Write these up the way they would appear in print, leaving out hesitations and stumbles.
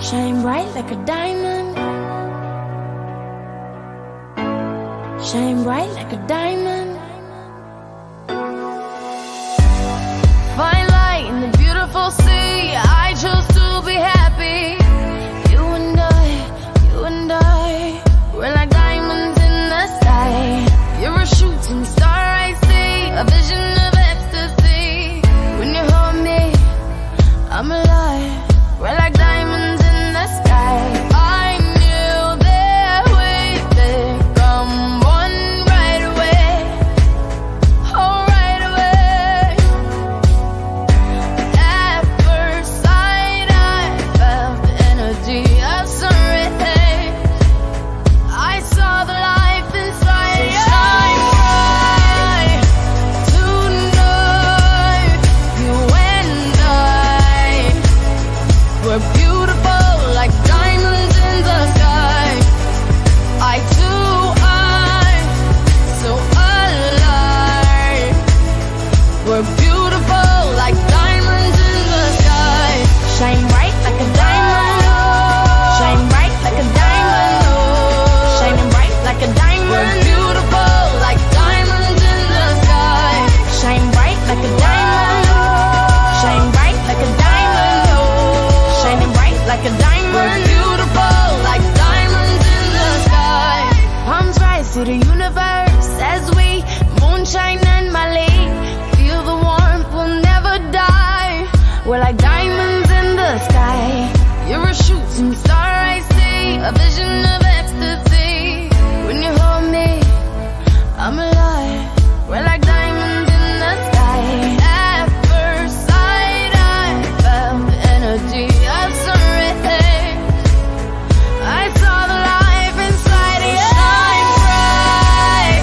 Shine bright like a diamond. Shine bright like a diamond. Fine light in the beautiful sea. I chose to be happy. You and I, we're like diamonds in the sky. You're a shooting star I see, a vision of ecstasy. When you hold me, I'm alive. We're like diamonds in the sky. I knew that we'd become one right away. Oh, right away. At first sight, I felt the energy of sun rays. I saw the life inside you. Shine bright tonight. You and I, we're beautiful like diamonds in the sky. I too, I'm so alive. We're beautiful like diamonds in the sky. Shine bright like a diamond. Shine bright like a diamond. Shining bright like a diamond. We're beautiful like diamonds in the sky. Shine bright like a diamond. Shine bright like a diamond. Shining bright like a diamond. We're beautiful like diamonds in the sky. Palms rise to the universe as we moonshine and Mali. Feel the warmth, we'll never die. We're like diamonds in the sky. You're a shooting star I see, a vision of ecstasy. When you hold me, I'm alive. We're like diamonds in the sky. At first sight, I felt the energy of sun rays. I saw the life inside of you. Shine bright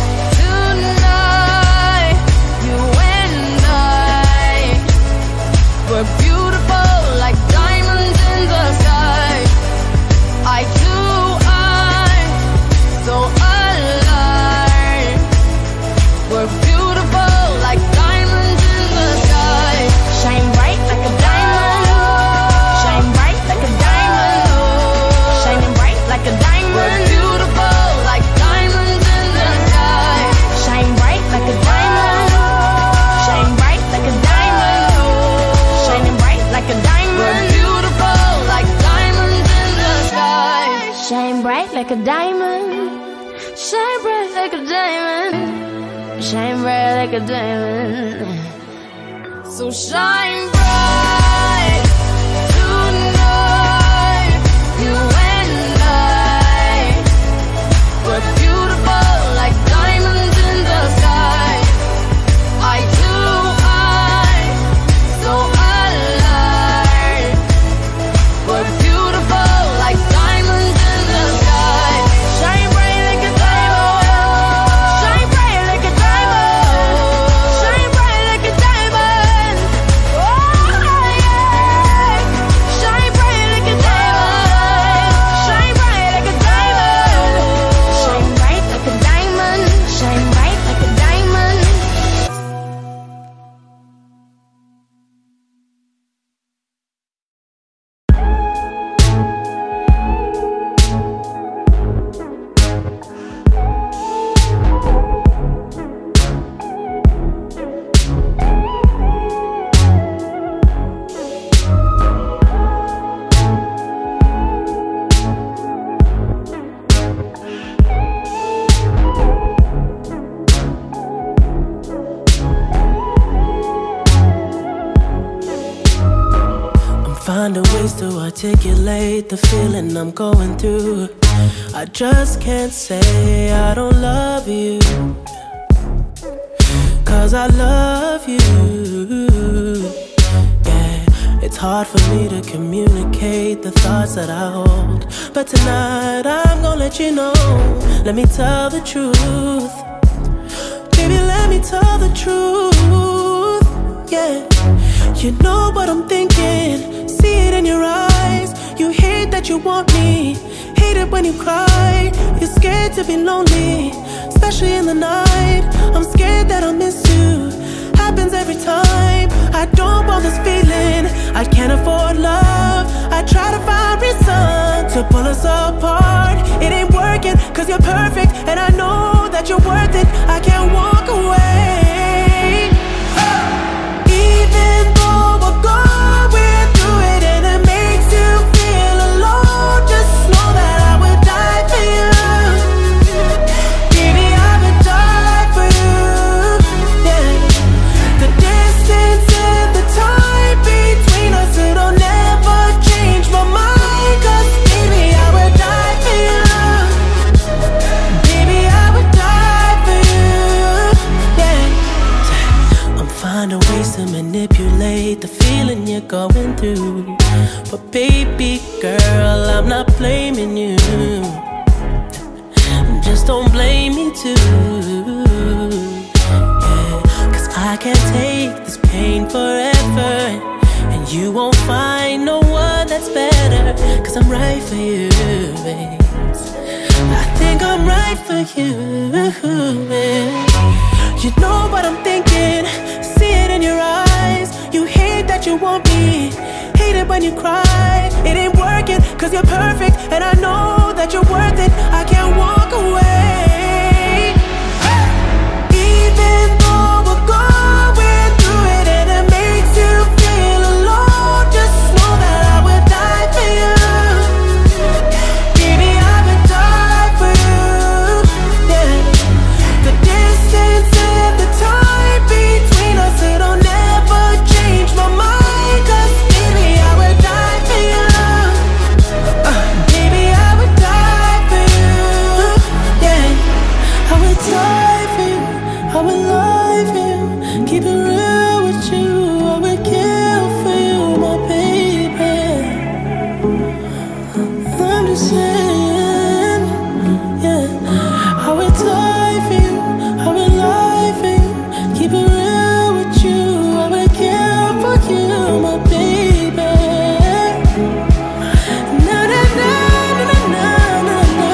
tonight. You and I, we're beautiful like diamonds in the sky. I too, I'm so alive. We're beautiful like diamonds in the sky. Shine bright like a diamond. Shine bright like a diamond. Shining bright like a diamond. We're beautiful like diamonds in the sky. Shine bright like a diamond. Shine bright like a diamond. Shining bright like a diamond. We're beautiful like diamonds in the sky. Shine bright like a diamond. Shine bright like a diamond. Shine bright like a diamond. So shine bright tonight. You and I, we're beautiful like diamonds in the sky. I too, I'm so alive. We're beautiful like diamonds in the sky. Shine bright like a diamond. Shine bright like a diamond. Shine bright like a diamond. Oh yeah. Shine bright like a diamond. Shine bright like a diamond. Shine bright like a diamond. Shine bright like a diamond. I'm finding ways to articulate the feeling I'm going through. I just can't say I don't love you, 'cause I love you. Yeah, it's hard for me to communicate the thoughts that I hold, but tonight I'm gonna let you know. Let me tell the truth. Baby, let me tell the truth. Yeah, you know what I'm thinking. See it in your eyes. You hate that you want me. Hate it when you cry. You're scared to be lonely, especially in the night. I'm scared that I'll miss you. Happens every time. I don't want this feeling. I can't afford love. I try to find to pull us apart. It ain't working, cause you're perfect, and I know that you're worth it. I can't walk away. Even though we're going through it and it makes you feel alone, just know that I would die for you. Baby, I would die for you. Yeah. The distance and the time between us, it'll never change my mind. Cause baby, I would die for you. Baby, I would die for you. Yeah. I'm finding ways to manipulate the feeling you're going through, but baby girl, I'm not blaming you. Just don't blame me too. Yeah. Cause I can't take this pain forever, and you won't find no one that's better. Cause I'm right for you, babe. I think I'm right for you, babe. You know what I'm thinking, see it in your eyes. You hate that you want me, hate it when you cry. It ain't working, cause you're perfect, and I know that you're worth it. I can't walk away. Even though we're going through it and it makes you feel alone, just know that I would die for you. Baby, I would die for you. Yeah. The distance and the time between us, it'll never change my mind. Cause baby, I would die for you. Baby, I would die for you. Yeah. I would die for you, I would lie for you, keep it real with you. I would kill for you, my baby. I'm just saying, yeah. I would die for you, I would lie for you, keep it real with you. I would kill for you, my baby. Na na na na na na na.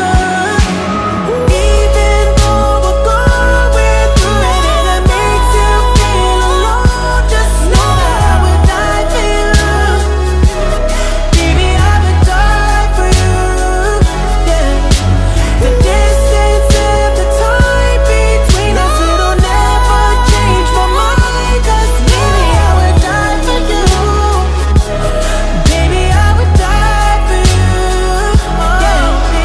Even though we're going through it and it makes you feel alone, just know that I would die for you. Baby, I would die for you. Yeah. The distance and the time between us, it'll never change my mind. Cause baby, I would die for you. Baby, I would die for you. Yeah.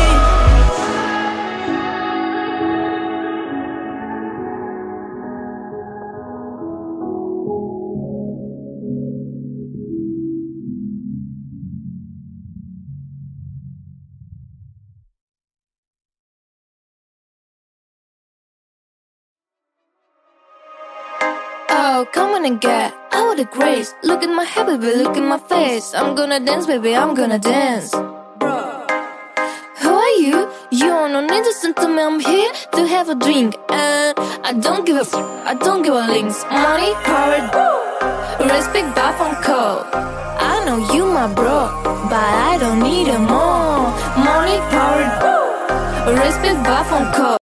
Oh, come on and get out of the grace. Look at my hair, baby, look at my face. I'm gonna dance, baby, I'm gonna dance. Who are you? You don't need to listen to me, I'm here to have a drink. And I don't give a I don't give a links. Money, power, respect, bath and call. I know you my bro, but I don't need it more. Money, power, respect, bath and call.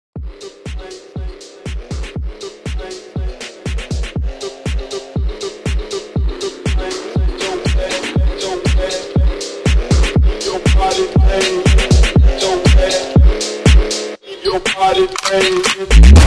Your body,